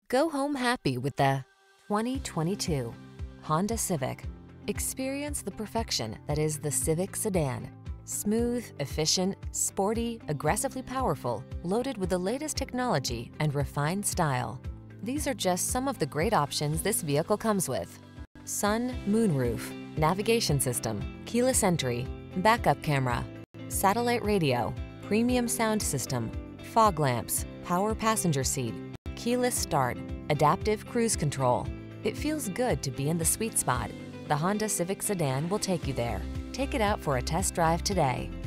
Go home happy with the 2022 Honda Civic. Experience the perfection that is the Civic sedan. Smooth, efficient, sporty, aggressively powerful, loaded with the latest technology and refined style. These are just some of the great options this vehicle comes with: sun, moonroof, navigation system, keyless entry, backup camera, satellite radio, premium sound system, fog lamps, power passenger seat, keyless start, adaptive cruise control. It feels good to be in the sweet spot. The Honda Civic sedan will take you there. Take it out for a test drive today.